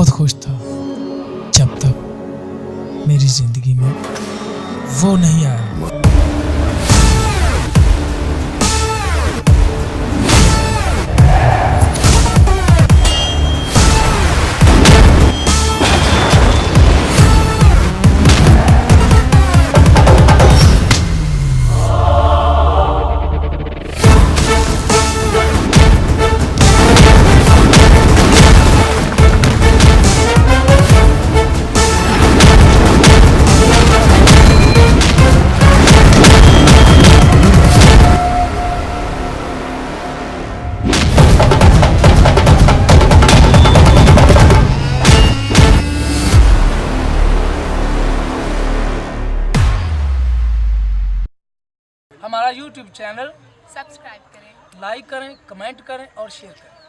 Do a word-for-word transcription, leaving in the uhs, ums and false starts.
बहुत खुश था जब तक मेरी जिंदगी में वो नहीं आया। हमारा यूट्यूब चैनल सब्सक्राइब करें, लाइक करें, कमेंट करें और शेयर करें।